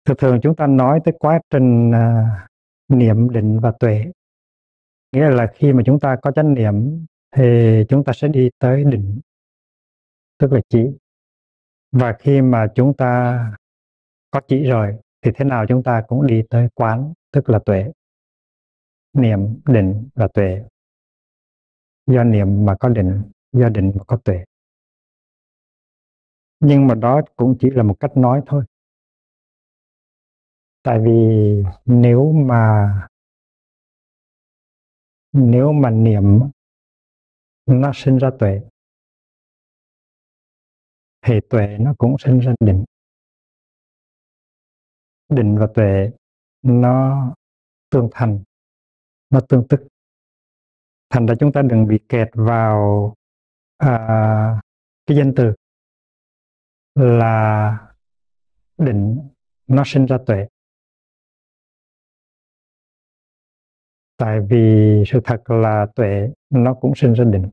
Thường thường chúng ta nói tới quá trình niệm, định và tuệ, nghĩa là khi mà chúng ta có chánh niệm thì chúng ta sẽ đi tới định, tức là chỉ. Và khi mà chúng ta có chỉ rồi thì thế nào chúng ta cũng đi tới quán, tức là tuệ. Niệm, định và tuệ. Do niệm mà có định, do định mà có tuệ. Nhưng mà đó cũng chỉ là một cách nói thôi. Tại vì nếu mà niệm nó sinh ra tuệ thì tuệ nó cũng sinh ra định. Định và tuệ nó tương thành, nó tương tức. Thành ra chúng ta đừng bị kẹt vào cái danh từ là định nó sinh ra tuệ. Tại vì sự thật là tuệ nó cũng sinh ra định.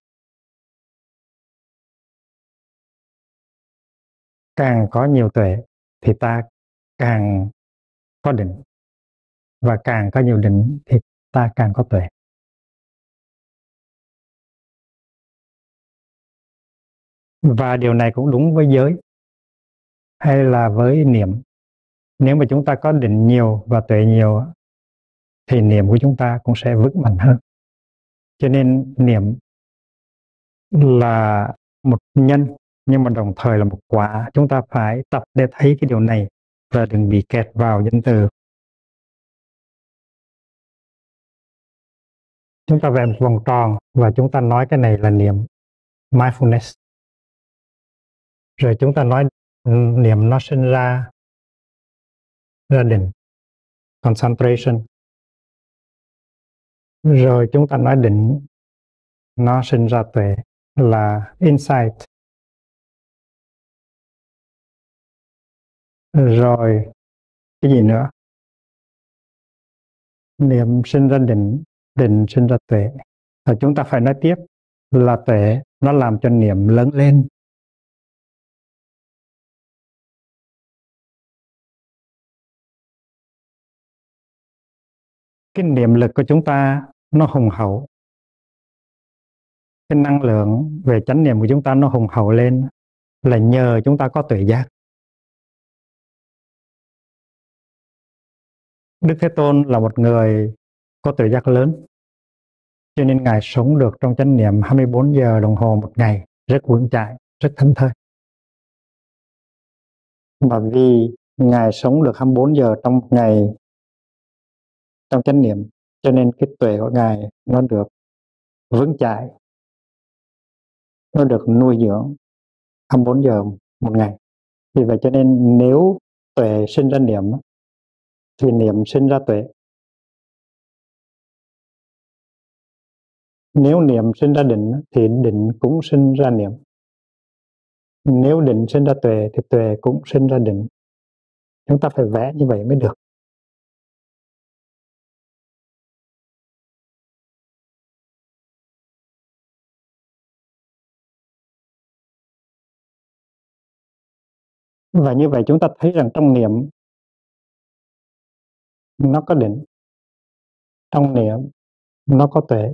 Càng có nhiều tuệ thì ta càng có định, và càng có nhiều định thì ta càng có tuệ. Và điều này cũng đúng với giới hay là với niệm. Nếu mà chúng ta có định nhiều và tuệ nhiều thì niệm của chúng ta cũng sẽ vững mạnh hơn. Cho nên niệm là một nhân, nhưng mà đồng thời là một quả. Chúng ta phải tập để thấy cái điều này và đừng bị kẹt vào danh từ. Chúng ta vẽ một vòng tròn và chúng ta nói cái này là niệm, mindfulness. Rồi chúng ta nói niệm nó sinh ra định, concentration. Rồi chúng ta nói định nó sinh ra tuệ là insight. Rồi cái gì nữa? Niệm sinh ra định, định sinh ra tuệ. Và chúng ta phải nói tiếp là tuệ nó làm cho niệm lớn lên. Cái niệm lực của chúng ta nó hùng hậu. Cái năng lượng về chánh niệm của chúng ta nó hùng hậu lên là nhờ chúng ta có tuệ giác. Đức Thế Tôn là một người có tuệ giác lớn, cho nên Ngài sống được trong chánh niệm 24 giờ đồng hồ một ngày, rất vững chãi, rất thảnh thơi. Và vì Ngài sống được 24 giờ trong một ngày trong chánh niệm, cho nên cái tuệ của Ngài nó được vững chãi, nó được nuôi dưỡng 24 giờ một ngày. Vì vậy cho nên nếu tuệ sinh ra niệm thì niệm sinh ra tuệ. Nếu niệm sinh ra định thì định cũng sinh ra niệm. Nếu định sinh ra tuệ thì tuệ cũng sinh ra định. Chúng ta phải vẽ như vậy mới được. Và như vậy chúng ta thấy rằng trong niệm nó có định, trong niệm nó có tuệ.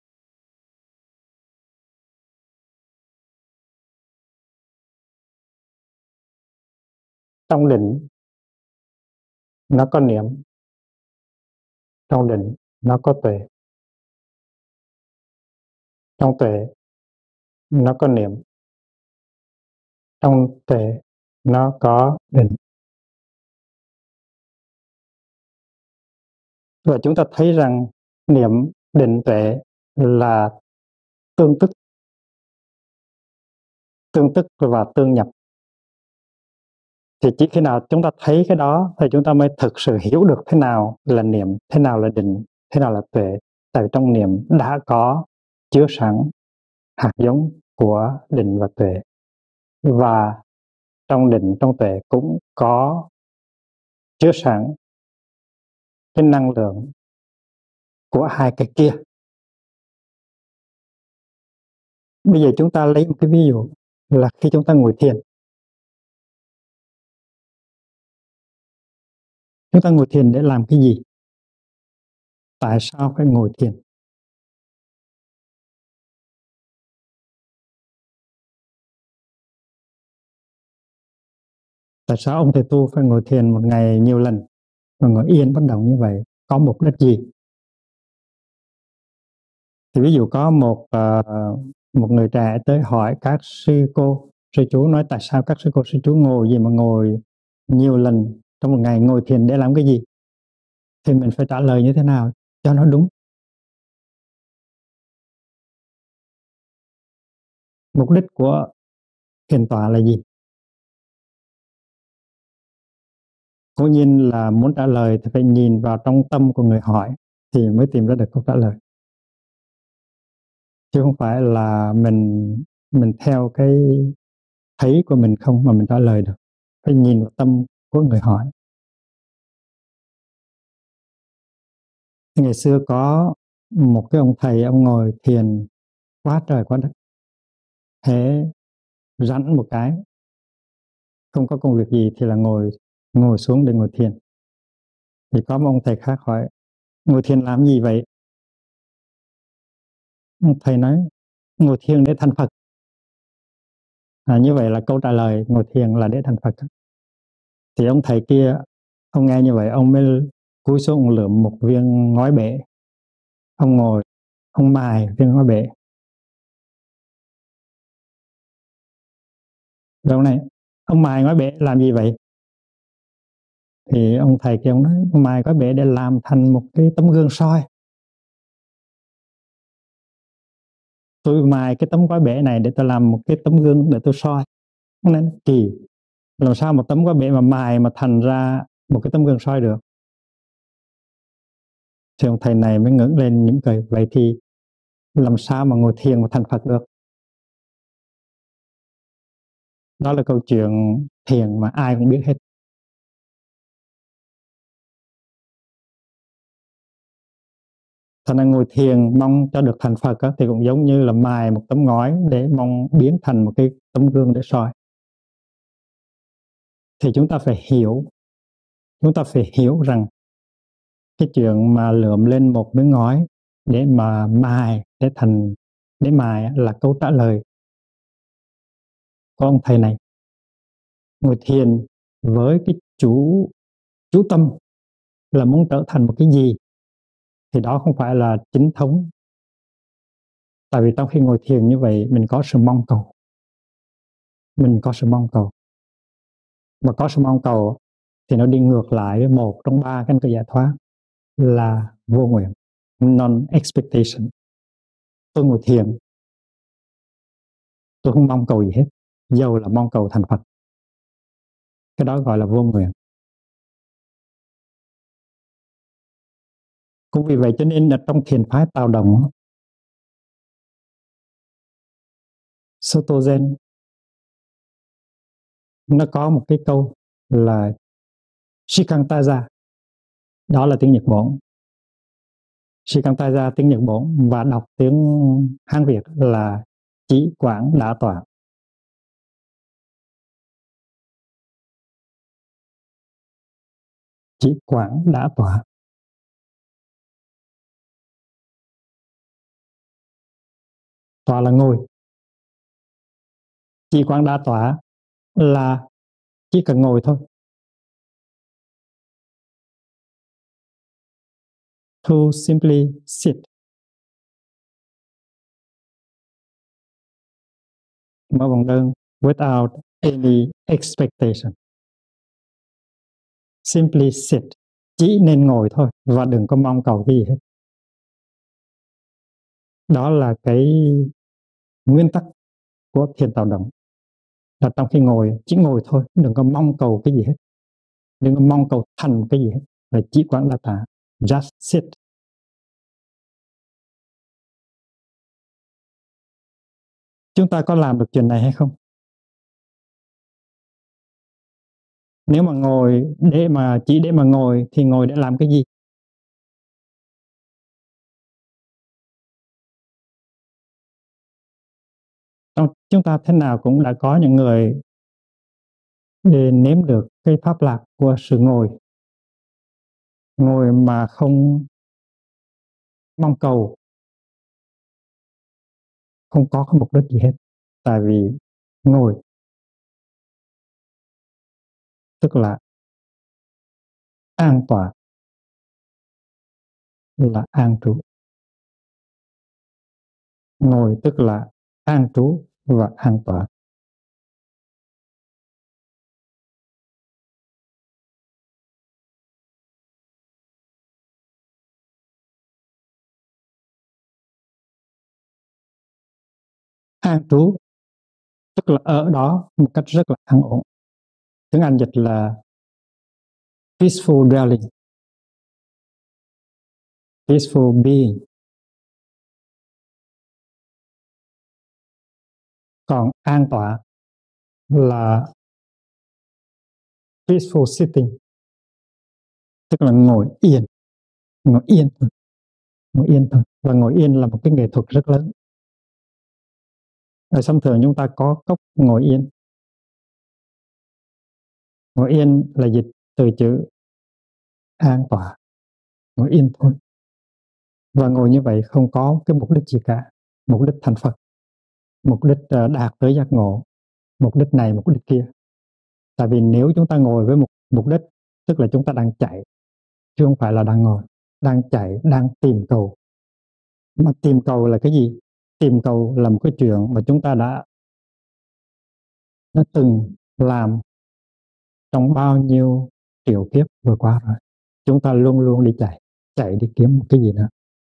Trong định nó có niệm, trong định nó có tuệ, trong tuệ nó có niệm, trong tuệ nó có định. Và chúng ta thấy rằng niệm, định, tuệ là tương tức và tương nhập. Thì chỉ khi nào chúng ta thấy cái đó thì chúng ta mới thực sự hiểu được thế nào là niệm, thế nào là định, thế nào là tuệ. Tại vì trong niệm đã có chứa sẵn hạt giống của định và tuệ. Và trong định, trong tuệ cũng có chứa sẵn cái năng lượng của hai cái kia. Bây giờ chúng ta lấy một cái ví dụ là khi chúng ta ngồi thiền. Chúng ta ngồi thiền để làm cái gì? Tại sao phải ngồi thiền? Tại sao ông thầy tu phải ngồi thiền một ngày nhiều lần và ngồi yên bất động như vậy? Có mục đích gì? Thì ví dụ có một người trẻ tới hỏi các sư cô, sư chú nói tại sao các sư cô, sư chú ngồi gì mà ngồi nhiều lần trong một ngày, ngồi thiền để làm cái gì? Thì mình phải trả lời như thế nào cho nó đúng. Mục đích của thiền tọa là gì? Cố nhiên là muốn trả lời thì phải nhìn vào trong tâm của người hỏi thì mới tìm ra được câu trả lời, chứ không phải là mình theo cái thấy của mình không mà mình trả lời được. Phải nhìn vào tâm của người hỏi. Ngày xưa có một cái ông thầy, ông ngồi thiền quá trời quá đất, thế rảnh một cái không có công việc gì thì là ngồi xuống để ngồi thiền. Thì có một ông thầy khác hỏi ngồi thiền làm gì vậy? Ông thầy nói ngồi thiền để thành Phật. Như vậy là câu trả lời, ngồi thiền là để thành Phật. Thì ông thầy kia, ông nghe như vậy ông mới cúi xuống, ông lượm một viên ngói bể, ông ngồi, ông mài viên ngói bể. Rồi ông này, ông mài ngói bể làm gì vậy? Thì ông thầy kia ông nói ông mài ngói bể để làm thành một cái tấm gương soi. Tôi mài cái tấm ngói bể này để tôi làm một cái tấm gương để tôi soi. Nên kỳ, làm sao một tấm ngói bể mà mài mà thành ra một cái tấm gương soi được? Thì ông thầy này mới ngẩng lên mỉm cười, vậy thì làm sao mà ngồi thiền mà thành Phật được? Đó là câu chuyện thiền mà ai cũng biết hết. Thành ra ngồi thiền mong cho được thành Phật thì cũng giống như là mài một tấm ngói để mong biến thành một cái tấm gương để soi. Thì chúng ta phải hiểu rằng cái chuyện mà lượm lên một miếng ngói để mà mài để mài là câu trả lời của ông thầy này. Ngồi thiền với cái chú tâm là muốn trở thành một cái gì thì đó không phải là chính thống. Tại vì trong khi ngồi thiền như vậy mình có sự mong cầu, mà có sự mong cầu thì nó đi ngược lại với một trong ba cánh cửa giải thoát là vô nguyện, non-expectation. Tôi ngồi thiền, tôi không mong cầu gì hết, dầu là mong cầu thành Phật, cái đó gọi là vô nguyện. Cũng vì vậy cho nên là trong thiền phái Tào Đồng, Soto Zen, nó có một cái câu là Shikantaza, đó là tiếng Nhật Bản. Shikantaza tiếng Nhật Bản và đọc tiếng Hán Việt là chỉ quảng đã tọa. Chỉ quảng đã tọa. Tọa là ngồi. Chỉ quảng đã tọa là chỉ cần ngồi thôi. To simply sit. Mở vòng đơn without any expectation. Simply sit. Chỉ nên ngồi thôi và đừng có mong cầu cái gì hết. Đó là cái nguyên tắc của thiền Tào Động. Là trong khi ngồi, chỉ ngồi thôi, đừng có mong cầu cái gì hết. Đừng có mong cầu thành cái gì hết. Là chỉ quán đa tả. Just sit. Chúng ta có làm được chuyện này hay không? Nếu mà ngồi chỉ để mà ngồi thì ngồi để làm cái gì? Chúng ta thế nào cũng đã có những người để nếm được cái pháp lạc của sự ngồi. Ngồi mà không mong cầu, không có cái mục đích gì hết. Tại vì ngồi tức là an tọa, là an trú. Ngồi tức là an trú và an tọa. An trú tức là ở đó một cách rất là an ổn. Tiếng Anh dịch là peaceful dwelling, peaceful being. Còn an tọa là peaceful sitting, tức là ngồi yên, ngồi yên thôi, ngồi yên thôi. Và ngồi yên là một cái nghệ thuật rất lớn. Ở thông thường chúng ta có cốc ngồi yên. Ngồi yên là dịch từ chữ an tọa, ngồi yên thôi. Và ngồi như vậy không có cái mục đích gì cả, mục đích thành Phật, mục đích đạt tới giác ngộ, mục đích này, mục đích kia. Tại vì nếu chúng ta ngồi với một mục đích, tức là chúng ta đang chạy, chứ không phải là đang ngồi. Đang chạy, đang tìm cầu. Mà tìm cầu là cái gì? Tìm cầu là một cái chuyện mà chúng ta đã từng làm trong bao nhiêu triệu kiếp vừa qua rồi. Chúng ta luôn luôn đi chạy đi kiếm một cái gì đó.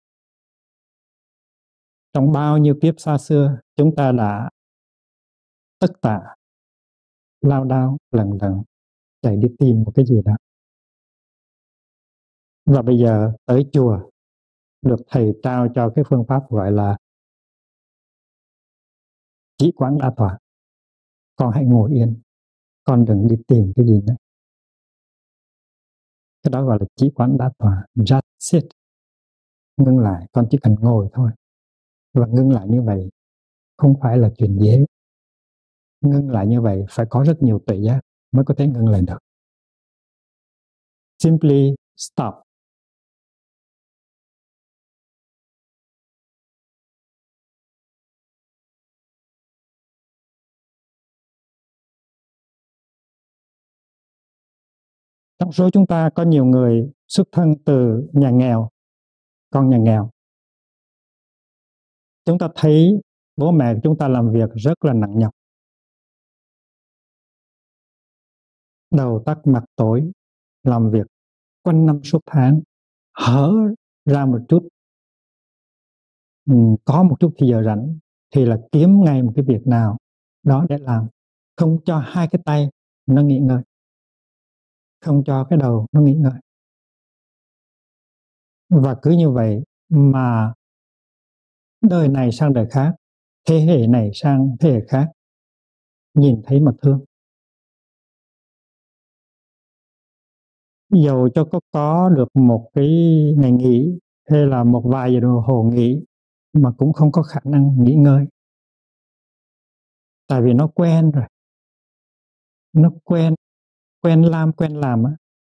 Trong bao nhiêu kiếp xa xưa, chúng ta đã tất tả, lao đao, lần chạy đi tìm một cái gì đó. Và bây giờ tới chùa, được thầy trao cho cái phương pháp gọi là chỉ quán đa tọa. Con hãy ngồi yên, con đừng đi tìm cái gì nữa. Cái đó gọi là chỉ quán đa tọa, just sit. Ngưng lại, con chỉ cần ngồi thôi. Và ngưng lại như vậy không phải là chuyện dễ. Ngưng lại như vậy phải có rất nhiều tuệ giác mới có thể ngưng lại được. Simply stop. Trong số chúng ta có nhiều người xuất thân từ nhà nghèo, con nhà nghèo. Chúng ta thấy bố mẹ chúng ta làm việc rất là nặng nhọc. Đầu tắt mặt tối, làm việc quanh năm suốt tháng, hở ra một chút, có một chút thì giờ rảnh thì là kiếm ngay một cái việc nào đó để làm, không cho hai cái tay nó nghỉ ngơi, không cho cái đầu nó nghỉ ngơi. Và cứ như vậy mà đời này sang đời khác, thế hệ này sang thế hệ khác, nhìn thấy mà thương. Dầu cho có được một cái ngày nghỉ hay là một vài giờ đồng hồ nghỉ mà cũng không có khả năng nghỉ ngơi. Tại vì nó quen rồi, nó quen làm á.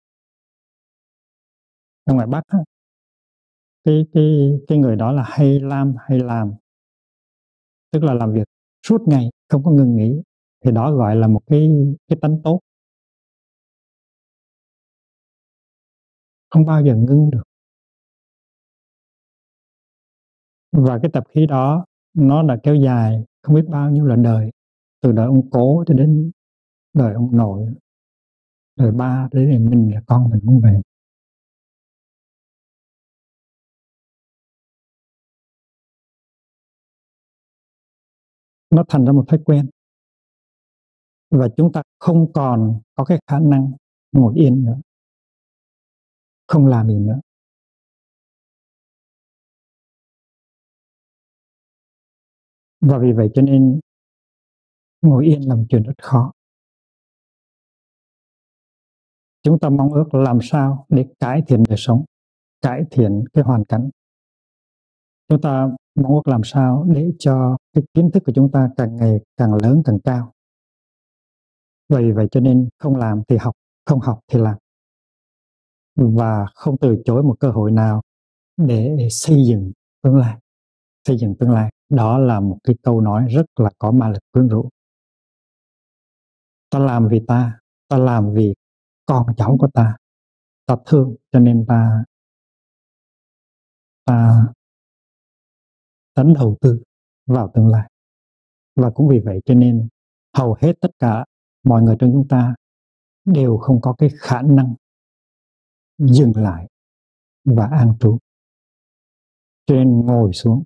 Ở ngoài Bắc á, cái người đó là hay làm, tức là làm việc suốt ngày không có ngừng nghỉ, thì đó gọi là một cái tánh tốt, không bao giờ ngưng được. Và cái tập khí đó nó đã kéo dài không biết bao nhiêu là đời, từ đời ông cố cho đến đời ông nội, đời ba, đến đời mình là con mình cũng vậy. Nó thành ra một thói quen và chúng ta không còn có cái khả năng ngồi yên nữa, không làm gì nữa. Và vì vậy cho nên ngồi yên là một chuyện rất khó. Chúng ta mong ước làm sao để cải thiện đời sống, cải thiện cái hoàn cảnh. Chúng ta mong ước làm sao để cho cái kiến thức của chúng ta càng ngày càng lớn, càng cao. Vì vậy cho nên không làm thì học, không học thì làm. và không từ chối một cơ hội nào để xây dựng tương lai. Xây dựng tương lai, đó là một cái câu nói rất là có ma lực quyến rũ. Ta làm vì ta làm vì con cháu của ta thương cho nên ta đầu tư vào tương lai. Và cũng vì vậy cho nên hầu hết tất cả mọi người trong chúng ta đều không có cái khả năng dừng lại và an trú, cho nên ngồi xuống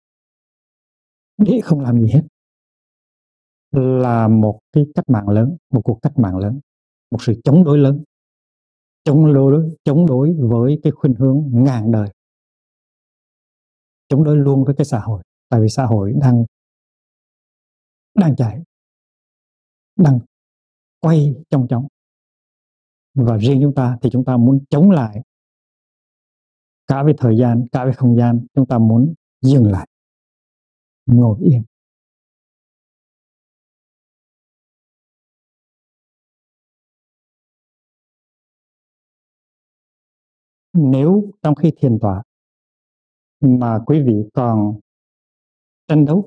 để không làm gì hết là một cái cách mạng lớn, một cuộc cách mạng lớn, một sự chống đối lớn, chống đối với cái khuynh hướng ngàn đời, chống đối luôn với cái xã hội, tại vì xã hội đang chạy, đang quay trong chóng, và riêng chúng ta thì chúng ta muốn chống lại cả về thời gian, cả về không gian. Chúng ta muốn dừng lại, ngồi yên. Nếu trong khi thiền tọa mà quý vị còn tranh đấu,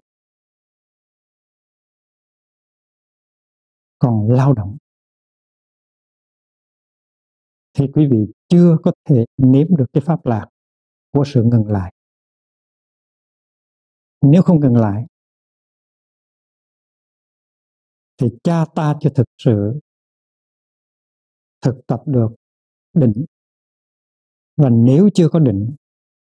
còn lao động, thì quý vị chưa có thể nếm được cái pháp lạc của sự ngừng lại. Nếu không ngừng lại thì cha ta chưa thực sự thực tập được định. Và nếu chưa có định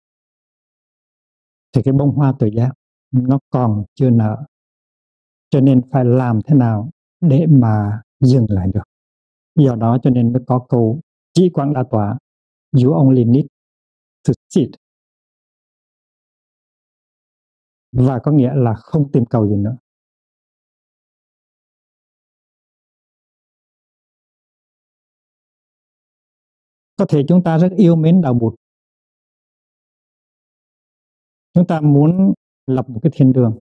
thì cái bông hoa tự giác nó còn chưa nở. Cho nên phải làm thế nào để mà dừng lại được. Do đó cho nên mới có câu chỉ quán đa tọa, you only need to sit. Và có nghĩa là không tìm cầu gì nữa. Có thể chúng ta rất yêu mến đạo Bụt, chúng ta muốn lập một cái thiên đường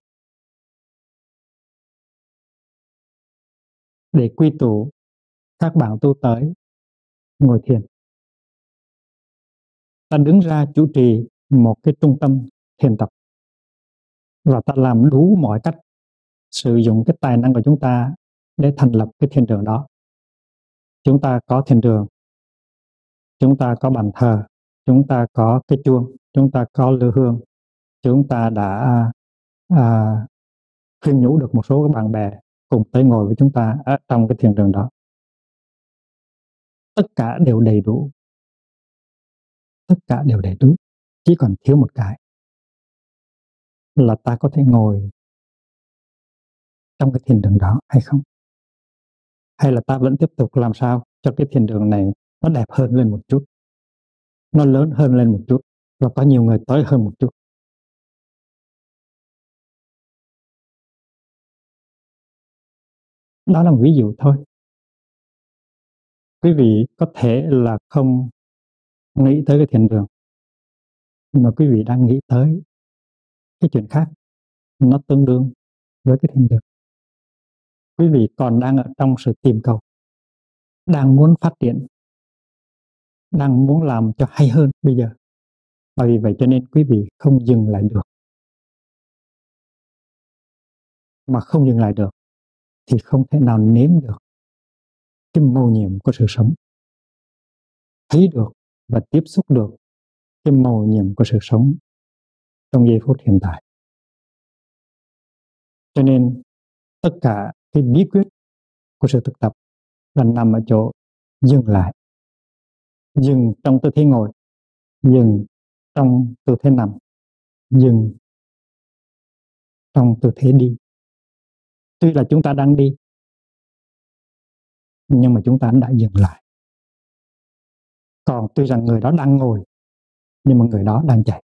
để quy tụ các bạn tu tới ngồi thiền. Ta đứng ra chủ trì một cái trung tâm thiền tập, và ta làm đủ mọi cách, sử dụng cái tài năng của chúng ta để thành lập cái thiền đường đó. Chúng ta có thiền đường, chúng ta có bàn thờ, chúng ta có cái chuông, chúng ta có lư hương, chúng ta đã khuyên nhủ được một số các bạn bè cùng tới ngồi với chúng ta ở trong cái thiền đường đó. Tất cả đều đầy đủ, tất cả đều đầy đủ, chỉ còn thiếu một cái là ta có thể ngồi trong cái thiền đường đó hay không, hay là ta vẫn tiếp tục làm sao cho cái thiền đường này nó đẹp hơn lên một chút, nó lớn hơn lên một chút, và có nhiều người tới hơn một chút. Đó là một ví dụ thôi. Quý vị có thể là không nghĩ tới cái thiền đường, nhưng mà quý vị đang nghĩ tới cái chuyện khác, nó tương đương với cái thiền đường. Quý vị còn đang ở trong sự tìm cầu, đang muốn phát triển, đang muốn làm cho hay hơn bây giờ. Và vì vậy cho nên quý vị không dừng lại được. Mà không dừng lại được thì không thể nào nếm được cái mầu nhiệm của sự sống, thấy được và tiếp xúc được cái mầu nhiệm của sự sống trong giây phút hiện tại. Cho nên tất cả cái bí quyết của sự thực tập là nằm ở chỗ dừng lại, dừng trong tư thế ngồi, dừng trong tư thế nằm, dừng trong tư thế đi. Tuy là chúng ta đang đi, nhưng mà chúng ta đã dừng lại. Còn tuy rằng người đó đang ngồi, nhưng mà người đó đang chạy.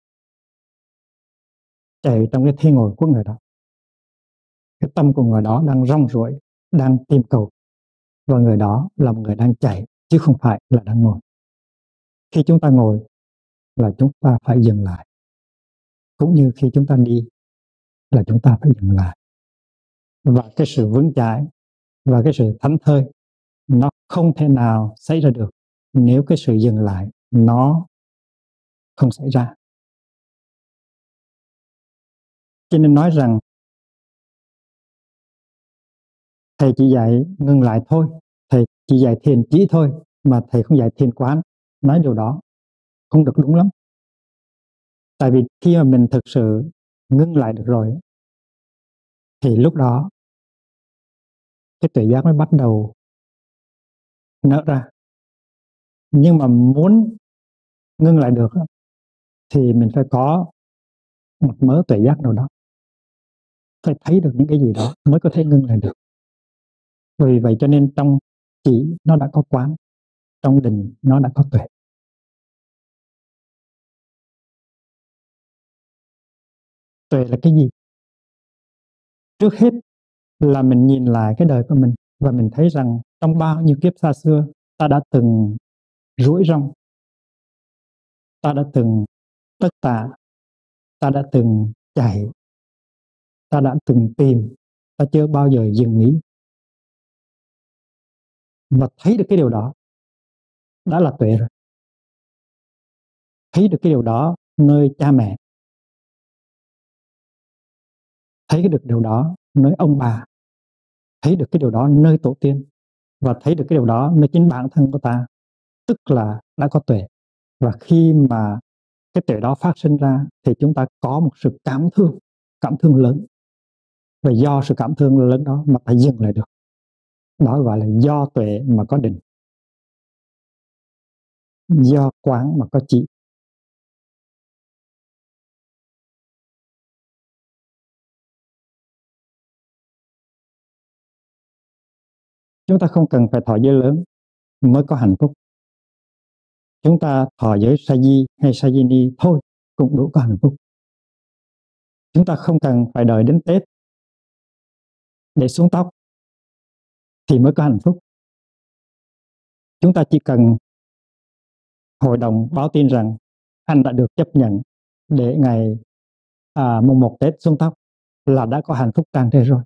Chạy trong cái thế ngồi của người đó. Cái tâm của người đó đang rong ruổi, đang tìm cầu. Và người đó là một người đang chạy, chứ không phải là đang ngồi. Khi chúng ta ngồi là chúng ta phải dừng lại. Cũng như khi chúng ta đi là chúng ta phải dừng lại. Và cái sự vững chãi và cái sự thảnh thơi nó không thể nào xảy ra được nếu cái sự dừng lại nó không xảy ra. Cho nên nói rằng thầy chỉ dạy ngừng lại thôi, thầy chỉ dạy thiền chỉ thôi, mà thầy không dạy thiền quán. Nói điều đó không được đúng lắm. Tại vì khi mà mình thực sự ngưng lại được rồi, thì lúc đó cái tuệ giác mới bắt đầu nở ra. Nhưng mà muốn ngưng lại được thì mình phải có một mớ tuệ giác nào đó, phải thấy được những cái gì đó mới có thể ngưng lại được. Vì vậy cho nên trong chỉ nó đã có quán, trong định nó đã có tuệ. Tuệ là cái gì? Trước hết là mình nhìn lại cái đời của mình và mình thấy rằng trong bao nhiêu kiếp xa xưa ta đã từng rủi rong, ta đã từng tất tả, ta đã từng chạy, ta đã từng tìm, ta chưa bao giờ dừng nghỉ. Và thấy được cái điều đó đã là tuệ rồi. Thấy được cái điều đó nơi cha mẹ, thấy được điều đó nơi ông bà, thấy được cái điều đó nơi tổ tiên, và thấy được cái điều đó nơi chính bản thân của ta, tức là đã có tuệ. Và khi mà cái tuệ đó phát sinh ra thì chúng ta có một sự cảm thương lớn. Và do sự cảm thương lớn đó mà ta dừng lại được. Đó gọi là do tuệ mà có định, do quán mà có chỉ. Chúng ta không cần phải thọ giới lớn mới có hạnh phúc. Chúng ta thọ giới sa di hay sa di ni thôi cũng đủ có hạnh phúc. Chúng ta không cần phải đợi đến Tết để xuống tóc thì mới có hạnh phúc. Chúng ta chỉ cần hội đồng báo tin rằng anh đã được chấp nhận để ngày mùng 1 Tết xuống tóc là đã có hạnh phúc tràn trề rồi.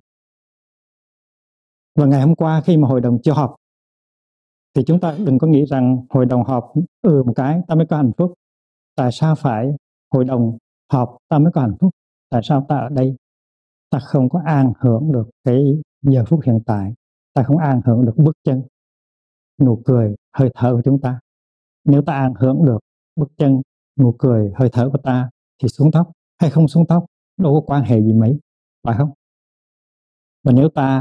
Và ngày hôm qua khi mà hội đồng chưa họp thì chúng ta đừng có nghĩ rằng hội đồng họp một cái ta mới có hạnh phúc. Tại sao phải hội đồng họp ta mới có hạnh phúc? Tại sao ta ở đây ta không có an hưởng được cái giờ phút hiện tại, ta không an hưởng được bước chân, nụ cười, hơi thở của chúng ta? Nếu ta an hưởng được bước chân, nụ cười, hơi thở của ta thì xuống tóc hay không xuống tóc đâu có quan hệ gì mấy, phải không? Và nếu ta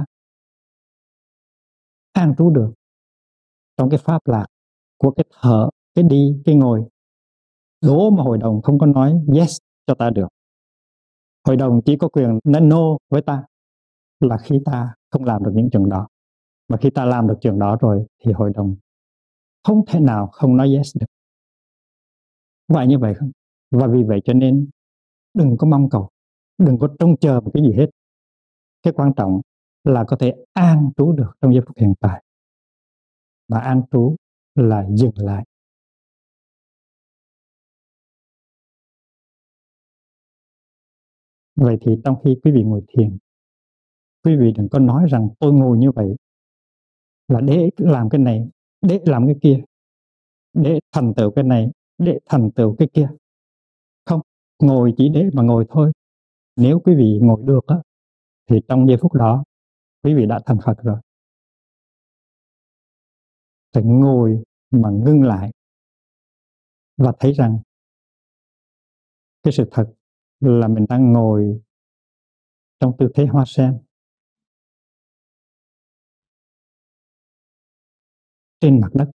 an trú được trong cái pháp lạc của cái thở, cái đi, cái ngồi, đố mà hội đồng không có nói yes cho ta được. Hội đồng chỉ có quyền nói no với ta là khi ta không làm được những chuyện đó. Mà khi ta làm được chuyện đó rồi thì hội đồng không thể nào không nói yes được. Vậy như vậy không? Và vì vậy cho nên đừng có mong cầu, đừng có trông chờ một cái gì hết. Cái quan trọng là có thể an trú được trong giây phút hiện tại. Và an trú là dừng lại. Vậy thì trong khi quý vị ngồi thiền, quý vị đừng có nói rằng tôi ngồi như vậy là để làm cái này, để làm cái kia, để thành tựu cái này, để thành tựu cái kia. Không, ngồi chỉ để mà ngồi thôi. Nếu quý vị ngồi được á, thì trong giây phút đó quý vị đã thành Phật rồi. Phải ngồi mà ngưng lại và thấy rằng cái sự thật là mình đang ngồi trong tư thế hoa sen trên mặt đất,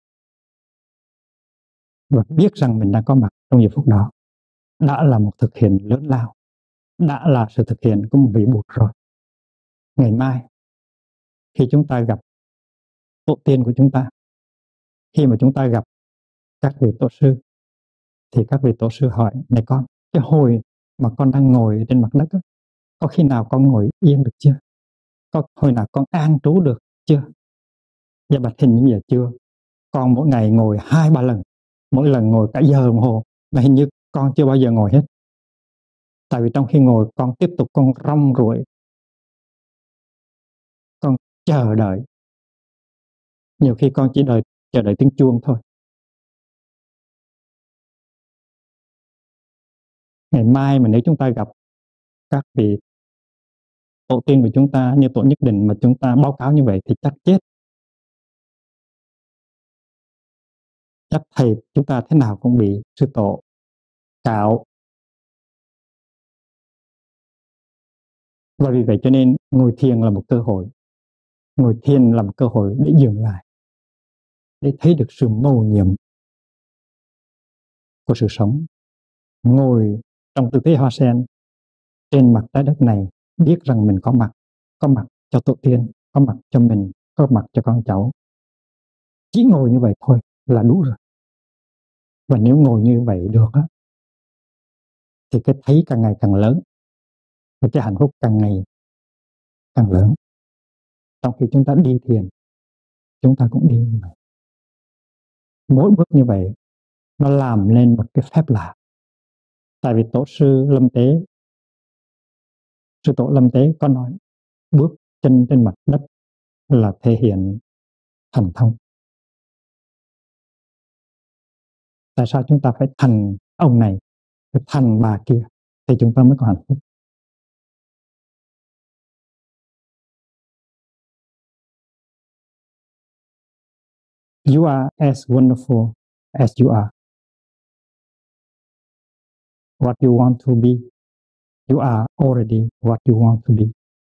và biết rằng mình đang có mặt trong giây phút đó đã là một thực hiện lớn lao, đã là sự thực hiện của một vị Bụt rồi. Ngày mai khi chúng ta gặp tổ tiên của chúng ta, khi mà chúng ta gặp các vị tổ sư, thì các vị tổ sư hỏi: này con, cái hồi mà con đang ngồi trên mặt đất đó, có khi nào con ngồi yên được chưa? Có hồi nào con an trú được chưa? Dạ bạch hình như vậy chưa. Con mỗi ngày ngồi 2-3 lần, mỗi lần ngồi cả giờ đồng hồ, mà hình như con chưa bao giờ ngồi hết. Tại vì trong khi ngồi con tiếp tục con rong ruổi, con chờ đợi. Nhiều khi con chỉ chờ đợi tiếng chuông thôi. Ngày mai mà nếu chúng ta gặp các vị tổ tiên của chúng ta như tổ Nhất Định mà chúng ta báo cáo như vậy thì chắc chết. Chắc thầy chúng ta thế nào cũng bị sư tổ cạo. Và vì vậy cho nên ngồi thiền là một cơ hội. Ngồi thiền là một cơ hội để dừng lại, để thấy được sự mầu nhiệm của sự sống. Ngồi trong tư thế hoa sen trên mặt trái đất này, biết rằng mình có mặt cho tổ tiên, có mặt cho mình, có mặt cho con cháu. Chỉ ngồi như vậy thôi là đủ rồi. Và nếu ngồi như vậy được á, thì cái thấy càng ngày càng lớn, và cái hạnh phúc càng ngày càng lớn. Trong khi chúng ta đi thiền, chúng ta cũng đi như vậy. Mỗi bước như vậy nó làm lên một cái phép lạ. Tại vì tổ sư Lâm Tế, sư tổ Lâm Tế có nói bước chân trên mặt đất là thể hiện thần thông. Tại sao chúng ta phải thành ông này, phải thành bà kia thì chúng ta mới có hạnh phúc? You are as wonderful as you are. What you want to be, you are already what you want to be.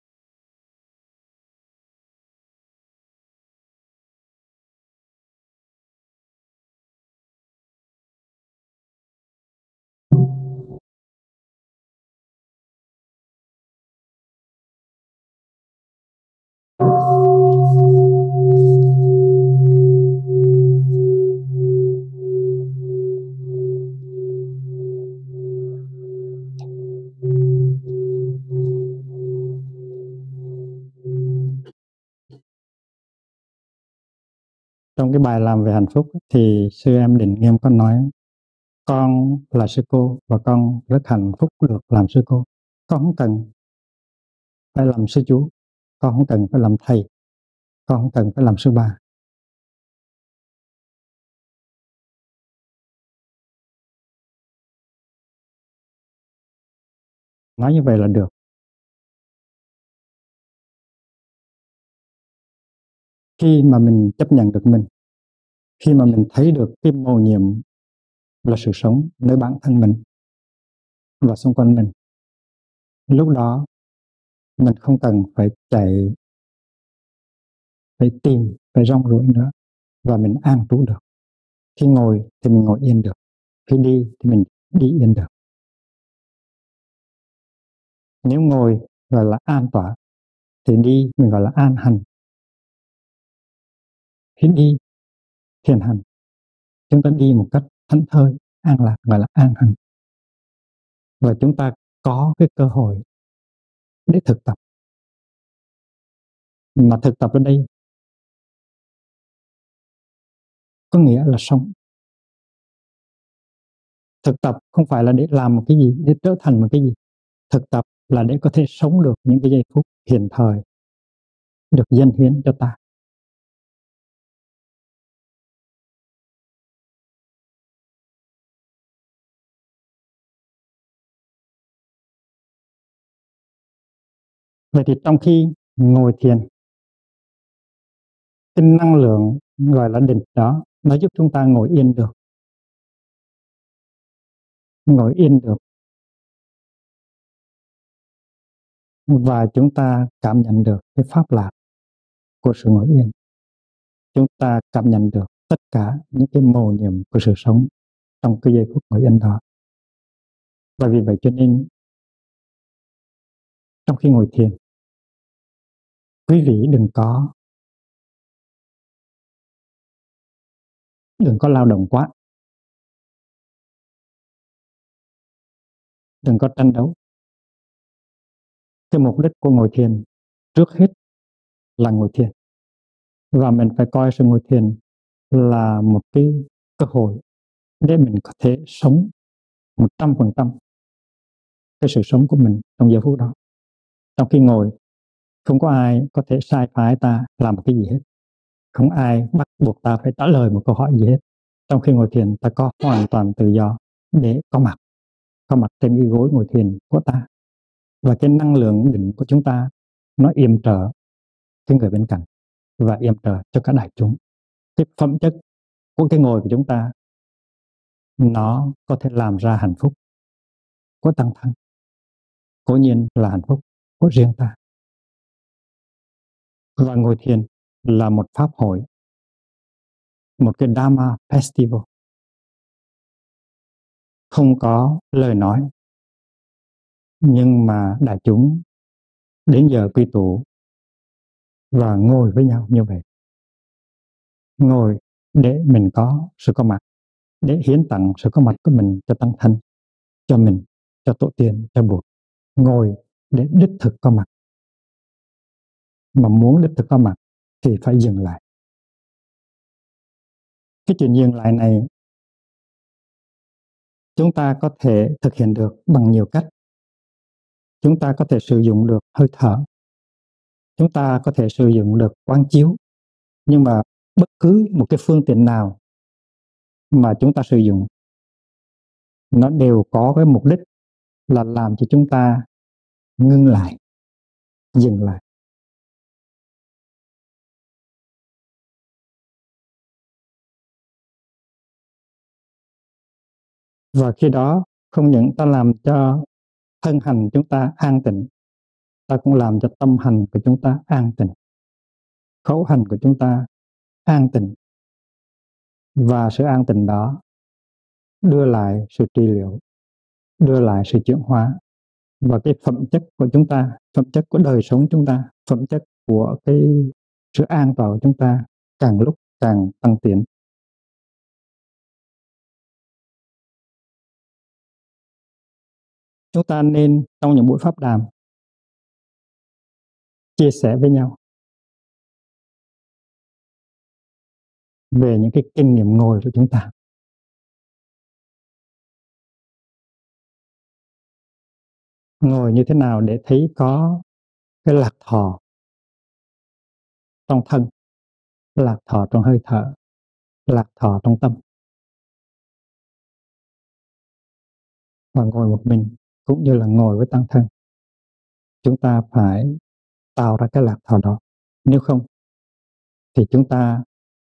Trong cái bài làm về hạnh phúc thì sư em Định Nghiêm có nói con là sư cô và con rất hạnh phúc được làm sư cô. Con không cần phải làm sư chú, con không cần phải làm thầy, con không cần phải làm sư bà. Nói như vậy là được. Khi mà mình chấp nhận được mình, khi mà mình thấy được cái mầu nhiệm là sự sống nơi bản thân mình và xung quanh mình, lúc đó mình không cần phải chạy, phải tìm, phải rong ruổi nữa, và mình an trú được. Khi ngồi thì mình ngồi yên được, khi đi thì mình đi yên được. Nếu ngồi gọi là an tọa thì đi mình gọi là an hành. Khi đi thiền hành, chúng ta đi một cách thảnh thơi, an lạc, gọi là an hành. Và chúng ta có cái cơ hội để thực tập. Mà thực tập ở đây có nghĩa là sống. Thực tập không phải là để làm một cái gì, để trở thành một cái gì. Thực tập là để có thể sống được những cái giây phút hiện thời được dâng hiến cho ta. Vậy thì trong khi ngồi thiền, cái năng lượng gọi là định đó nó giúp chúng ta ngồi yên được. Ngồi yên được. Và chúng ta cảm nhận được cái pháp lạc của sự ngồi yên. Chúng ta cảm nhận được tất cả những cái mầu nhiệm của sự sống trong cái giây phút ngồi yên đó. Và vì vậy cho nên trong khi ngồi thiền, quý vị đừng có lao động quá, đừng có tranh đấu. Cái mục đích của ngồi thiền trước hết là ngồi thiền, và mình phải coi sự ngồi thiền là một cái cơ hội để mình có thể sống 100% cái sự sống của mình trong giờ phút đó. Trong khi ngồi, không có ai có thể sai phái ta làm một cái gì hết, không ai bắt buộc ta phải trả lời một câu hỏi gì hết. Trong khi ngồi thiền, ta có hoàn toàn tự do để có mặt. có mặt trên cái gối ngồi thiền của ta, và cái năng lượng định của chúng ta nó yểm trợ cái người bên cạnh và yểm trợ cho cả đại chúng. Cái phẩm chất của cái ngồi của chúng ta nó có thể làm ra hạnh phúc của tăng thân, cố nhiên là hạnh phúc của riêng ta. Và ngồi thiền là một pháp hội, một cái Dharma Festival, không có lời nói, nhưng mà đại chúng đến giờ quy tụ và ngồi với nhau như vậy. Ngồi để mình có sự có mặt, để hiến tặng sự có mặt của mình cho tăng thân, cho mình, cho tổ tiên, cho Bụt. Ngồi để đích thực có mặt. Mà muốn đích thực có mặt thì phải dừng lại. Cái chuyện dừng lại này chúng ta có thể thực hiện được bằng nhiều cách. Chúng ta có thể sử dụng được hơi thở. Chúng ta có thể sử dụng được quán chiếu. Nhưng mà bất cứ một cái phương tiện nào mà chúng ta sử dụng, nó đều có cái mục đích là làm cho chúng ta ngưng lại, dừng lại. Và khi đó không những ta làm cho thân hành chúng ta an tịnh, ta cũng làm cho tâm hành của chúng ta an tịnh, khẩu hành của chúng ta an tịnh. Và sự an tịnh đó đưa lại sự trị liệu, đưa lại sự chuyển hóa. Và cái phẩm chất của chúng ta, phẩm chất của đời sống chúng ta, phẩm chất của cái sự an toàn của chúng ta càng lúc càng tăng tiến. Chúng ta nên trong những buổi pháp đàm chia sẻ với nhau về những cái kinh nghiệm ngồi của chúng ta. Ngồi như thế nào để thấy có cái lạc thọ trong thân, lạc thọ trong hơi thở, lạc thọ trong tâm. Và ngồi một mình cũng như là ngồi với tăng thân, chúng ta phải tạo ra cái lạc thọ đó. Nếu không thì chúng ta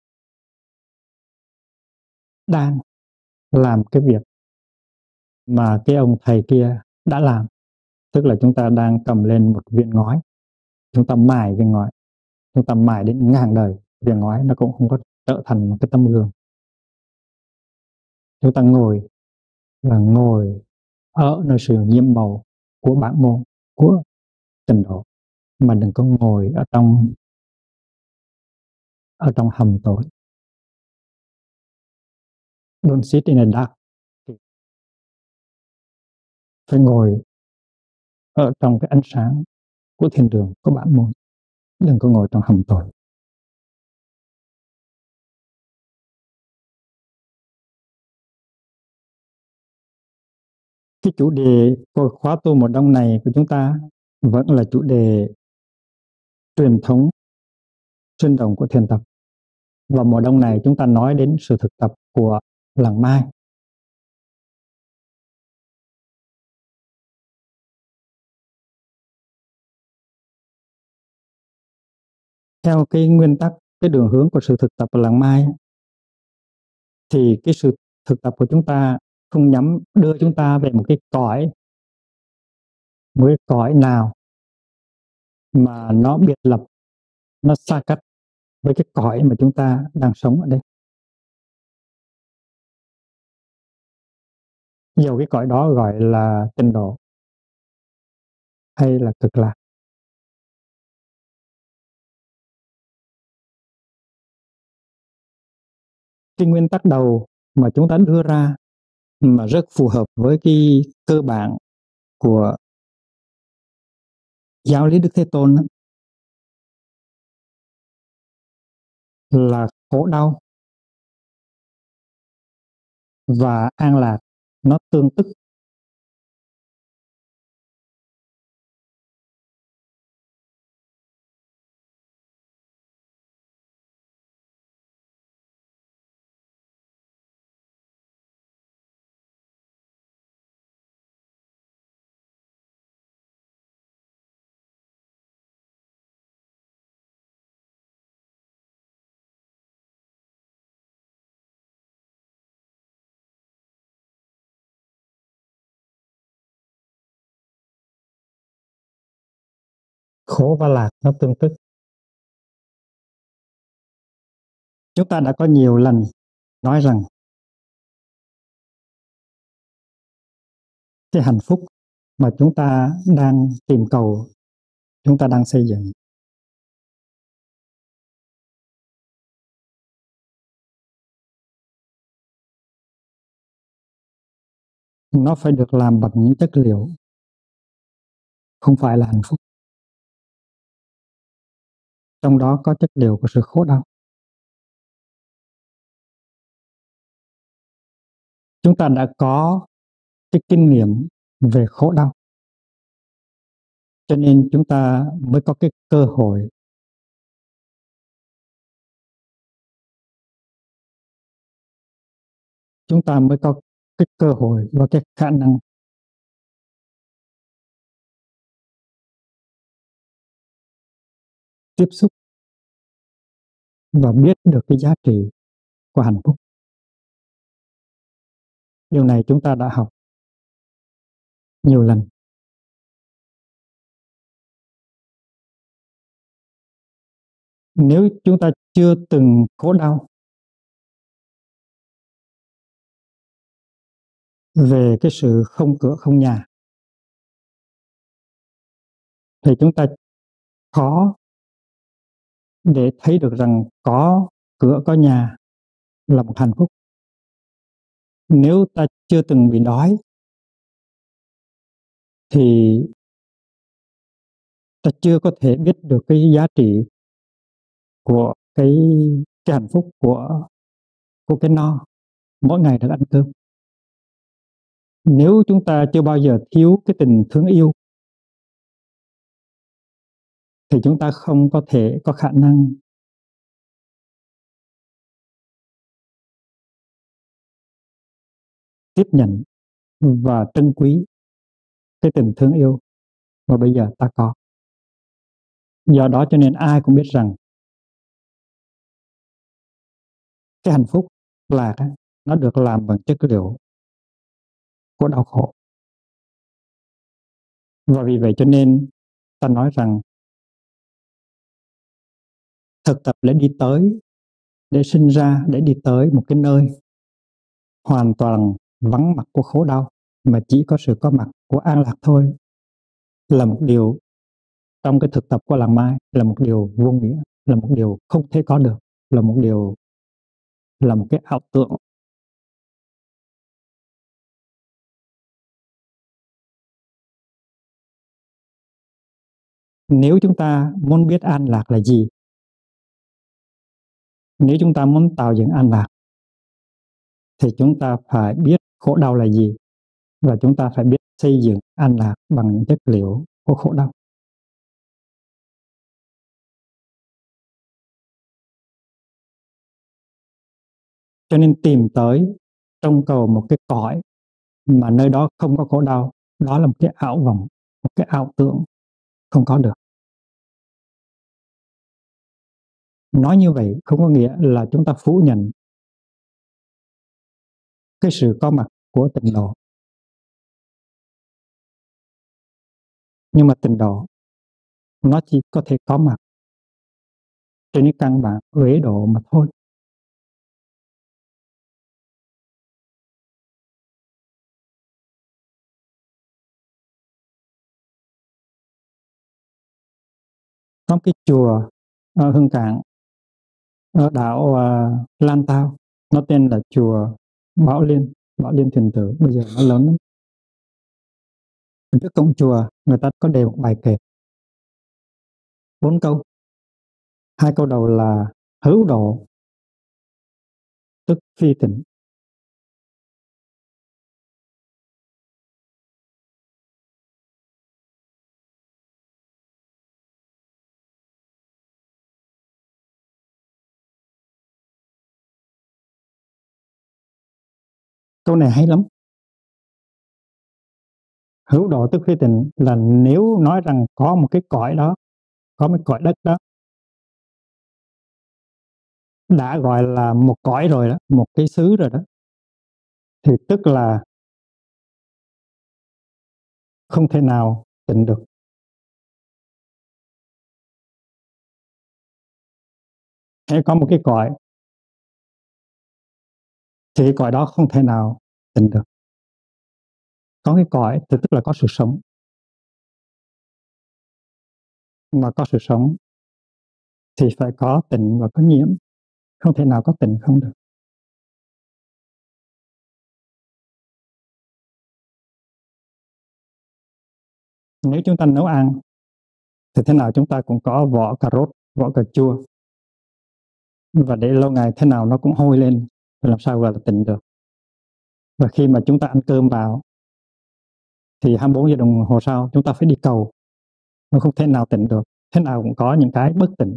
đang làm cái việc mà cái ông thầy kia đã làm. Tức là chúng ta đang cầm lên một viên ngói, chúng ta mài viên ngói, chúng ta mài đến ngàn đời, viên ngói nó cũng không có trở thành một cái tấm gương. Chúng ta ngồi là ngồi ở nơi sự nhiễm màu của bản môn, của trình độ, mà đừng có ngồi ở trong hầm tối. Don't sit in the dark. Phải ngồi ở trong cái ánh sáng của thiên đường, của bản môn, đừng có ngồi trong hầm tối. Cái chủ đề của khóa tu mùa đông này của chúng ta vẫn là chủ đề truyền thống sinh động của thiền tập. Và mùa đông này chúng ta nói đến sự thực tập của làng Mai. Theo cái nguyên tắc, cái đường hướng của sự thực tập của làng Mai, thì cái sự thực tập của chúng ta không nhắm đưa chúng ta về một cái cõi nào mà nó biệt lập, nó xa cách với cái cõi mà chúng ta đang sống ở đây. Dầu cái cõi đó gọi là tịnh độ hay là cực lạc. Cái nguyên tắc đầu mà chúng ta đưa ra mà rất phù hợp với cái cơ bản của giáo lý Đức Thế Tôn là khổ đau và an lạc nó tương tức. Khổ và lạc nó tương tức. Chúng ta đã có nhiều lần nói rằng cái hạnh phúc mà chúng ta đang tìm cầu, chúng ta đang xây dựng, nó phải được làm bằng những chất liệu, không phải là hạnh phúc. Trong đó có chất liệu của sự khổ đau. Chúng ta đã có cái kinh nghiệm về khổ đau, cho nên chúng ta mới có cái cơ hội chúng ta mới có cái cơ hội và cái khả năng tiếp xúc và biết được cái giá trị của hạnh phúc. Điều này chúng ta đã học nhiều lần. Nếu chúng ta chưa từng khổ đau về cái sự không cửa không nhà, thì chúng ta khó để thấy được rằng có cửa có nhà là một hạnh phúc. Nếu ta chưa từng bị đói thì ta chưa có thể biết được cái giá trị của cái hạnh phúc của cái no mỗi ngày được ăn cơm. Nếu chúng ta chưa bao giờ thiếu cái tình thương yêu thì chúng ta không có thể có khả năng tiếp nhận và trân quý cái tình thương yêu mà bây giờ ta có. Do đó cho nên ai cũng biết rằng cái hạnh phúc lạc nó được làm bằng chất liệu của đau khổ. Và vì vậy cho nên ta nói rằng thực tập để đi tới, để sinh ra, để đi tới một cái nơi hoàn toàn vắng mặt của khổ đau mà chỉ có sự có mặt của an lạc thôi, là một điều trong cái thực tập của làng Mai, là một điều vô nghĩa, là một điều không thể có được, là một điều, là một cái ảo tưởng. Nếu chúng ta muốn biết an lạc là gì, nếu chúng ta muốn tạo dựng an lạc thì chúng ta phải biết khổ đau là gì, và chúng ta phải biết xây dựng an lạc bằng những chất liệu của khổ đau. Cho nên tìm tới trông cầu một cái cõi mà nơi đó không có khổ đau, đó là một cái ảo vọng, một cái ảo tưởng không có được. Nói như vậy không có nghĩa là chúng ta phủ nhận cái sự có mặt của tịnh độ. Nhưng mà tịnh độ nó chỉ có thể có mặt trên cái căn bản uế độ mà thôi. Có cái chùa ở Hương Cảng, ở đảo Lan Tao, nó tên là chùa Bảo Liên, Bảo Liên Thiền Tử, bây giờ nó lớn lắm. Trước cổng chùa người ta có đề một bài kệ 4 câu. 2 câu đầu là hữu độ tức phi tịnh. Câu này hay lắm. Hữu độ tức phi tịnh là nếu nói rằng có một cái cõi đó, có một cõi đất đó đã gọi là một cõi rồi đó, một cái xứ rồi đó, thì tức là không thể nào tịnh được. hễ có một cái cõi thì cái cõi đó không thể nào tịnh được. Có cái cõi thì tức là có sự sống, mà có sự sống thì phải có tịnh và có nhiễm, không thể nào có tịnh không được. Nếu chúng ta nấu ăn thì thế nào chúng ta cũng có vỏ cà rốt, vỏ cà chua, và để lâu ngày thế nào nó cũng hôi lên, thì làm sao gọi là tịnh được. Và khi mà chúng ta ăn cơm vào thì 24 giờ đồng hồ sau chúng ta phải đi cầu, nó không thể nào tịnh được, thế nào cũng có những cái bất tịnh.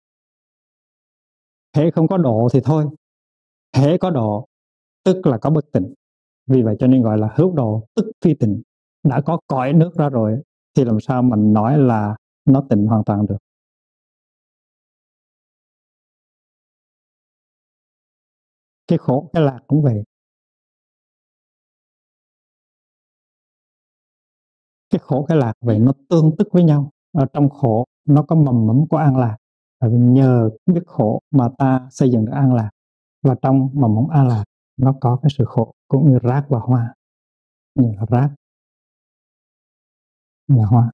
Hễ không có độ thì thôi, hễ có độ tức là có bất tịnh. Vì vậy cho nên gọi là hữu độ tức phi tịnh. Đã có cõi nước ra rồi thì làm sao mình nói là nó tịnh hoàn toàn được. Cái khổ cái lạc cũng vậy. Cái khổ cái lạc vậy, nó tương tức với nhau. Ở trong khổ nó có mầm mống của an lạc. Tại vì nhờ biết khổ mà ta xây dựng được an lạc. Và trong mầm mống an lạc nó có cái sự khổ, cũng như rác và hoa. Như là rác và hoa.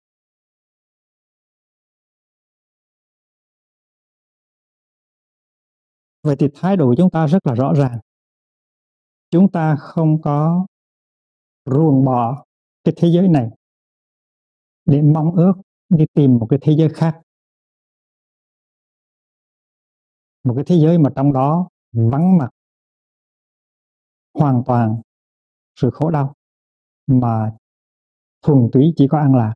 Vậy thì thái độ của chúng ta rất là rõ ràng. Chúng ta không có ruồng bỏ cái thế giới này để mong ước đi tìm một cái thế giới khác. Một cái thế giới mà trong đó vắng mặt hoàn toàn sự khổ đau, mà thuần túy chỉ có an lạc.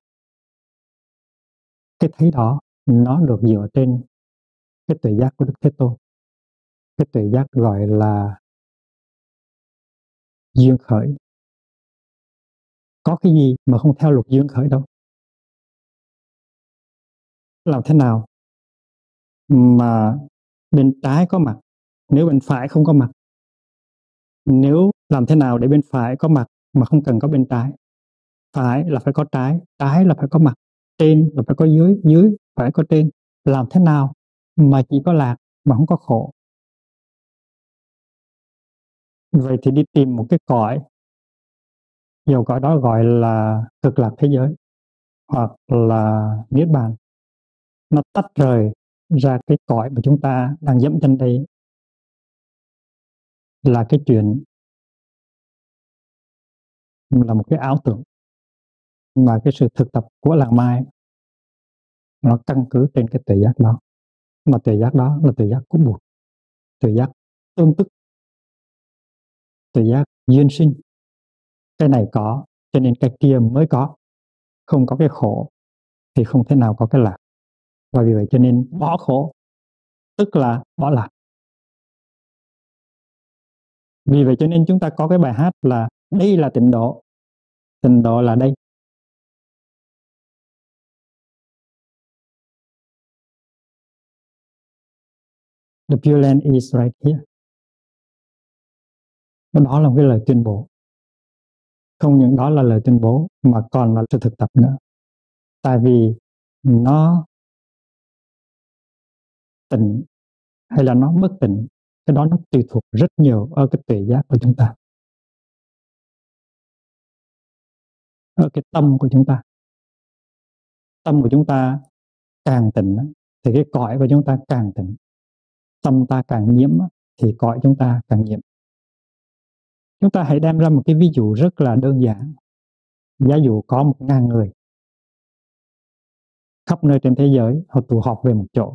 Cái thấy đó nó được dựa trên cái tuệ giác của Đức Thế Tôn. Cái tuệ giác gọi là duyên khởi. Có cái gì mà không theo luật duyên khởi đâu. Làm thế nào mà bên trái có mặt nếu bên phải không có mặt? Nếu làm thế nào để bên phải có mặt mà không cần có bên trái? Phải là phải có trái, trái là phải có mặt, trên là phải có dưới, dưới phải có trên. Làm thế nào mà chỉ có lạc mà không có khổ? Vậy thì đi tìm một cái cõi, dầu cõi đó gọi là cực lạc thế giới hoặc là niết bàn, nó tách rời ra cái cõi mà chúng ta đang dẫm chân đây, là cái chuyện, là một cái ảo tưởng. Mà cái sự thực tập của làng Mai nó căn cứ trên cái tuệ giác đó. Mà tuệ giác đó là tuệ giác của Bụt, tuệ giác tương tức, tuệ giác duyên sinh. Cái này có cho nên cái kia mới có. Không có cái khổ thì không thể nào có cái lạc. Và vì vậy cho nên bỏ khổ tức là bỏ lạc. Vì vậy cho nên chúng ta có cái bài hát là đây là tịnh độ. Tịnh độ là đây. The Pure Land is right here. Đó là một cái lời tuyên bố. Không những đó là lời tuyên bố mà còn là sự thực tập nữa. Tại vì nó tịnh hay là nó bất tịnh, cái đó nó tùy thuộc rất nhiều ở cái tuệ giác của chúng ta, ở cái tâm của chúng ta. Tâm của chúng ta càng tịnh thì cái cõi của chúng ta càng tịnh. Tâm ta càng nhiễm thì cõi chúng ta càng nhiễm. Chúng ta hãy đem ra một cái ví dụ rất là đơn giản. Giả dụ có 1.000 người khắp nơi trên thế giới, họ tụ họp về một chỗ.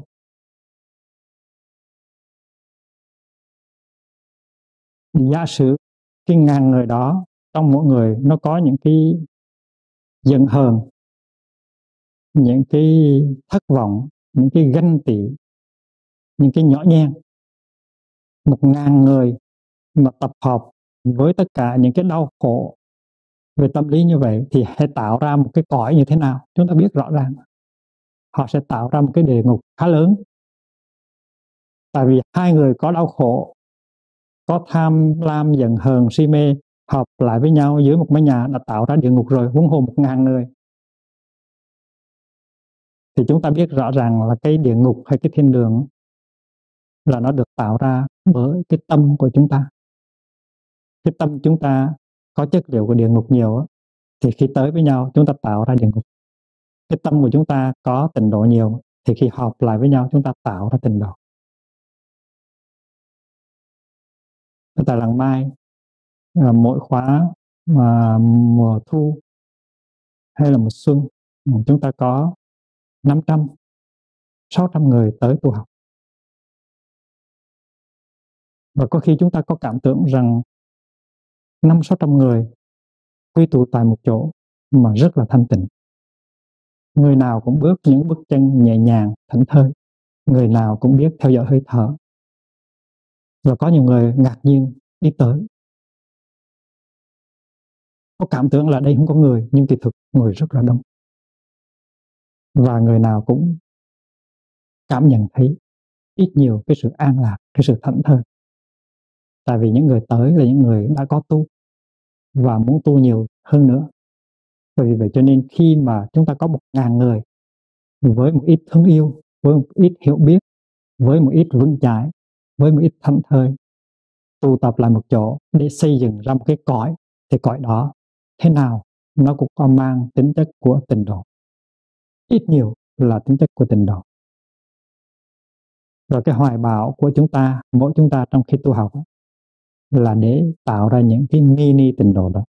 Giả sử cái 1.000 người đó, trong mỗi người nó có những cái giận hờn, những cái thất vọng, những cái ganh tị, những cái nhỏ nhen. 1.000 người mà tập hợp với tất cả những cái đau khổ về tâm lý như vậy thì hãy tạo ra một cái cõi như thế nào? Chúng ta biết rõ ràng. Họ sẽ tạo ra một cái địa ngục khá lớn. Tại vì 2 người có đau khổ, có tham lam, giận hờn, si mê, hợp lại với nhau dưới một mái nhà đã tạo ra địa ngục rồi, huống hồ 1.000 người. Thì chúng ta biết rõ ràng là cái địa ngục hay cái thiên đường là nó được tạo ra bởi cái tâm của chúng ta. Cái tâm chúng ta có chất liệu của địa ngục nhiều á, thì khi tới với nhau chúng ta tạo ra địa ngục. Cái tâm của chúng ta có tịnh độ nhiều thì khi họp lại với nhau chúng ta tạo ra tịnh độ. Tại Làng Mai mỗi khóa mà mùa thu hay là mùa xuân chúng ta có 500, 600 người tới tu học. Và có khi chúng ta có cảm tưởng rằng 500-600 người quy tụ tại một chỗ mà rất là thanh tịnh. Người nào cũng bước những bước chân nhẹ nhàng, thảnh thơi. Người nào cũng biết theo dõi hơi thở. Và có nhiều người ngạc nhiên đi tới. Có cảm tưởng là đây không có người, nhưng kỳ thực người rất là đông. Và người nào cũng cảm nhận thấy ít nhiều cái sự an lạc, cái sự thảnh thơi. Tại vì những người tới là những người đã có tu và muốn tu nhiều hơn nữa. Bởi vì vậy cho nên khi mà chúng ta có 1.000 người với một ít thương yêu, với một ít hiểu biết, với một ít vững chãi, với một ít thảnh thơi, tụ tập lại một chỗ để xây dựng ra một cái cõi, thì cõi đó thế nào nó cũng có mang tính chất của tịnh độ, ít nhiều là tính chất của tịnh độ. Rồi cái hoài bão của chúng ta, mỗi chúng ta trong khi tu học là để tạo ra những cái mini tịnh độ đó,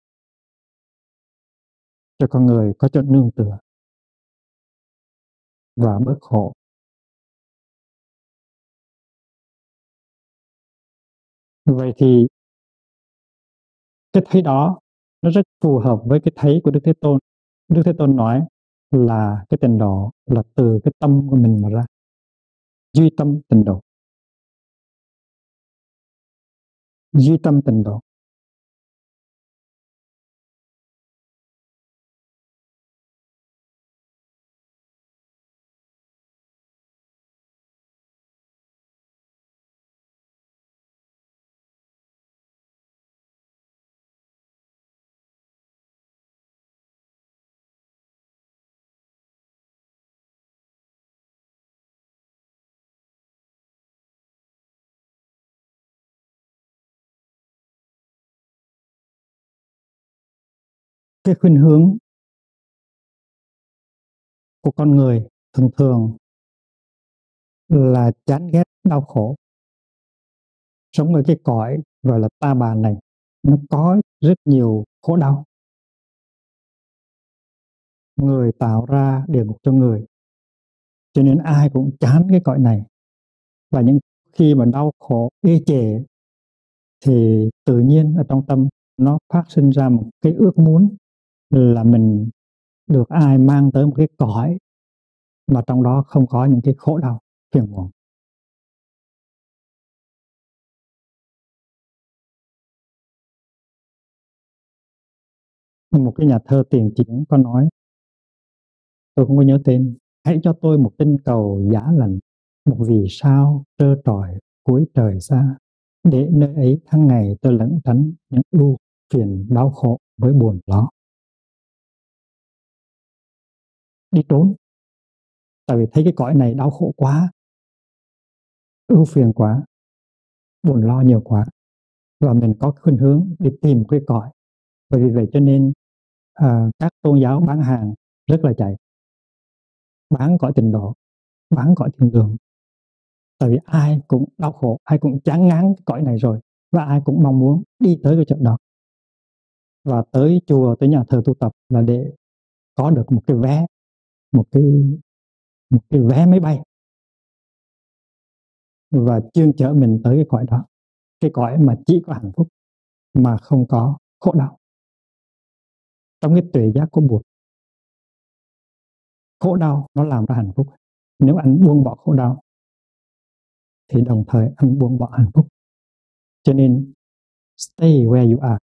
cho con người có chỗ nương tựa và bớt khổ. Vậy thì cái thấy đó nó rất phù hợp với cái thấy của Đức Thế Tôn. Đức Thế Tôn nói là cái tịnh độ là từ cái tâm của mình mà ra. Duy tâm tịnh độ. Duy tâm tịnh độ. Cái khuynh hướng của con người thường thường là chán ghét đau khổ. Sống ở cái cõi gọi là ta bà này, nó có rất nhiều khổ đau. Người tạo ra địa ngục cho người, cho nên ai cũng chán cái cõi này. Và những khi mà đau khổ ê chề thì tự nhiên ở trong tâm nó phát sinh ra một cái ước muốn là mình được ai mang tới một cái cõi mà trong đó không có những cái khổ đau phiền muộn. Một cái nhà thơ tiền chính có nói, tôi không có nhớ tên: hãy cho tôi một tinh cầu giá lạnh, một vì sao trơ trọi cuối trời xa, để nơi ấy tháng ngày tôi lẩn tránh những ưu phiền đau khổ với buồn lo. Đi trốn, tại vì thấy cái cõi này đau khổ quá, ưu phiền quá, buồn lo nhiều quá, và mình có khuynh hướng đi tìm cái cõi. Bởi vì vậy cho nên các tôn giáo bán hàng rất là chạy, bán cõi tịnh độ, bán cõi thiên đường. Tại vì ai cũng đau khổ, ai cũng chán ngán cõi này rồi, và ai cũng mong muốn đi tới cái chỗ đó. Và tới chùa, tới nhà thờ tu tập là để có được một cái vé, một cái vé máy bay, và chuyên chở mình tới cái cõi đó, cái cõi mà chỉ có hạnh phúc mà không có khổ đau. Trong cái tuệ giác của Bụt, khổ đau nó làm ra hạnh phúc. Nếu anh buông bỏ khổ đau thì đồng thời anh buông bỏ hạnh phúc. Cho nên stay where you are.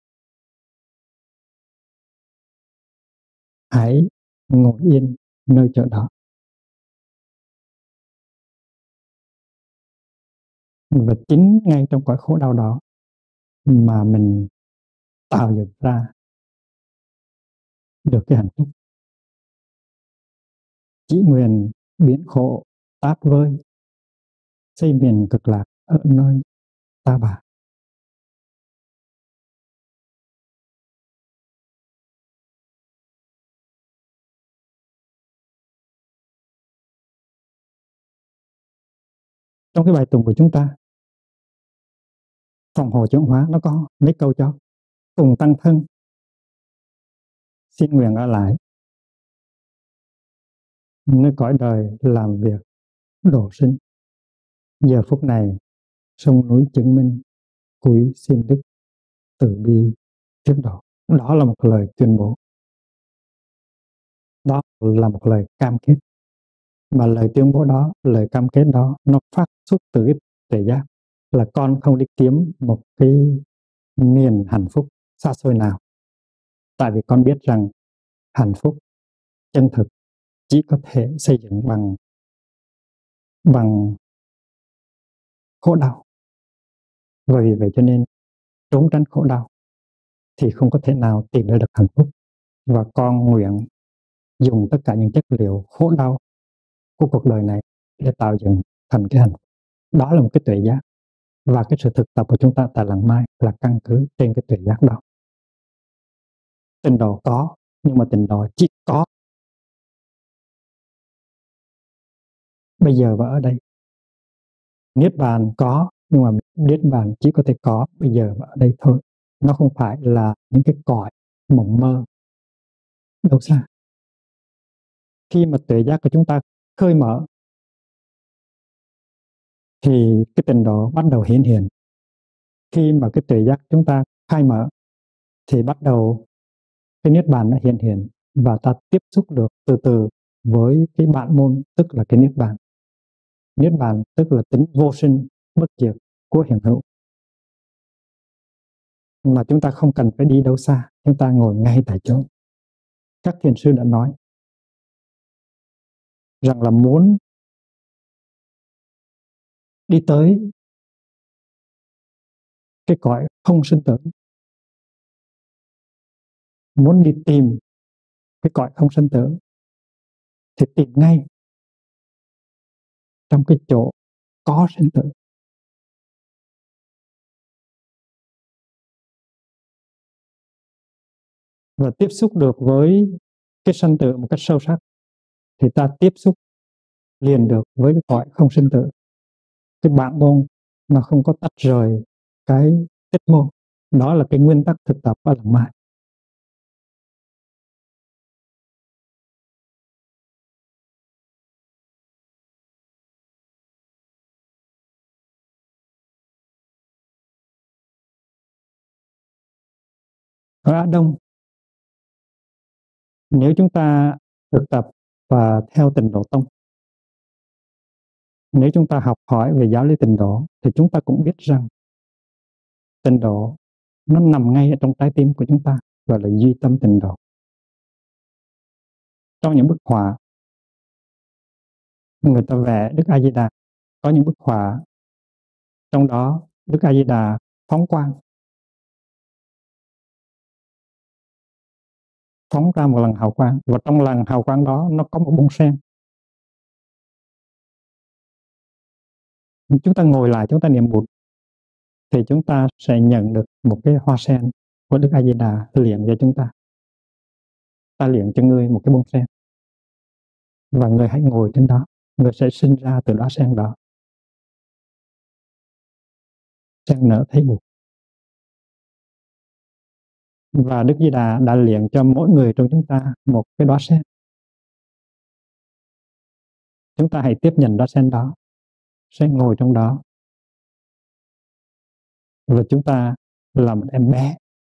Hãy ngồi yên nơi chỗ đó. Và chính ngay trong cõi khổ đau đó mà mình tạo dựng ra được cái hạnh phúc. Chỉ nguyện biến khổ tát vơi, xây miền cực lạc ở nơi ta bà. Trong cái bài tụng của chúng ta, phòng hộ chuyển hóa, nó có mấy câu cho cùng tăng thân, xin nguyện ở lại nơi cõi đời làm việc độ sinh. Giờ phút này sông núi chứng minh, cúi xin đức từ bi tiếp độ. Đó là một lời tuyên bố, đó là một lời cam kết. Mà lời tuyên bố đó, lời cam kết đó, nó phát xuất từ cái tuệ giác là con không đi kiếm một cái niềm hạnh phúc xa xôi nào. Tại vì con biết rằng hạnh phúc chân thực chỉ có thể xây dựng bằng khổ đau. Và vì vậy cho nên trốn tránh khổ đau thì không có thể nào tìm ra được hạnh phúc. Và con nguyện dùng tất cả những chất liệu khổ đau của cuộc đời này để tạo dựng thành cái hạnh phúc. Đó là một cái tuệ giác. Và cái sự thực tập của chúng ta tại Làng Mai là căn cứ trên cái tuệ giác đó. Tịnh độ có, nhưng mà tịnh độ chỉ có bây giờ và ở đây. Niết bàn có, nhưng mà niết bàn chỉ có thể có bây giờ và ở đây thôi. Nó không phải là những cái cõi mộng mơ đâu xa. Khi mà tuệ giác của chúng ta khơi mở thì cái tịnh độ bắt đầu hiển hiện. Khi mà cái tuệ giác chúng ta khai mở thì bắt đầu cái niết bàn nó hiện hiện, và ta tiếp xúc được từ từ với cái bản môn, tức là cái niết bàn. Niết bàn tức là tính vô sinh bất diệt của hiện hữu, mà chúng ta không cần phải đi đâu xa, chúng ta ngồi ngay tại chỗ. Các thiền sư đã nói rằng là muốn đi tới cái cõi không sinh tử, muốn đi tìm cái cõi không sinh tử thì tìm ngay trong cái chỗ có sinh tử. Và tiếp xúc được với cái sanh tử một cách sâu sắc thì ta tiếp xúc liền được với cái cõi không sinh tử. Cái bản môn nó không có tách rời cái tích môn. Đó là cái nguyên tắc thực tập ở Làng Mai. Ở Á Đông, nếu chúng ta thực tập và theo Tịnh Độ Tông, nếu chúng ta học hỏi về giáo lý Tịnh Độ thì chúng ta cũng biết rằng Tịnh Độ nó nằm ngay ở trong trái tim của chúng ta, gọi là duy tâm Tịnh Độ. Trong những bức họa người ta vẽ Đức A Di Đà, có những bức họa trong đó Đức A Di Đà phóng quang, phóng ra một lần hào quang, và trong lần hào quang đó nó có một bông sen. Chúng ta ngồi lại, chúng ta niệm Bụt thì chúng ta sẽ nhận được một cái hoa sen của Đức A Di Đà liệng cho chúng ta. Ta liệng cho ngươi một cái bông sen, và người hãy ngồi trên đó, người sẽ sinh ra từ đóa sen đó. Sen nở thấy Bụt. Và Đức Di Đà đã liệng cho mỗi người trong chúng ta một cái đóa sen. Chúng ta hãy tiếp nhận đóa sen đó, sẽ ngồi trong đó, và chúng ta là một em bé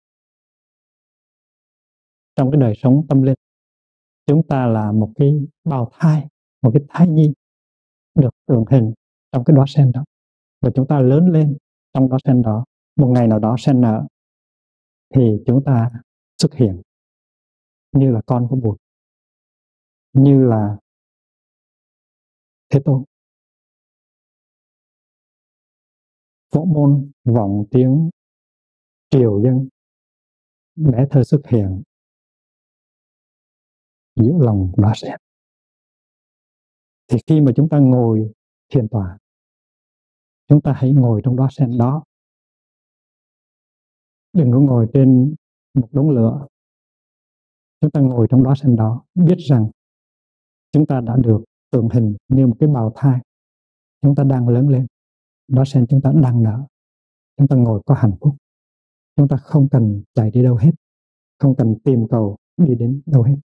trong cái đời sống tâm linh. Chúng ta là một cái bào thai, một cái thai nhi được tượng hình trong cái đóa sen đó, và chúng ta lớn lên trong đóa sen đó. Một ngày nào đó sen nở thì chúng ta xuất hiện như là con của Bụt, như là Thế Tôn. Phổ môn vọng tiếng triều dân, bé thơ xuất hiện giữa lòng đóa sen. Thì khi mà chúng ta ngồi thiền tọa, chúng ta hãy ngồi trong đóa sen đó. Đừng có ngồi trên một đống lửa. Chúng ta ngồi trong đóa sen đó, biết rằng chúng ta đã được tượng hình như một cái bào thai. Chúng ta đang lớn lên. Đóa sen chúng ta đang nở. Chúng ta ngồi có hạnh phúc. Chúng ta không cần chạy đi đâu hết, không cần tìm cầu đi đến đâu hết.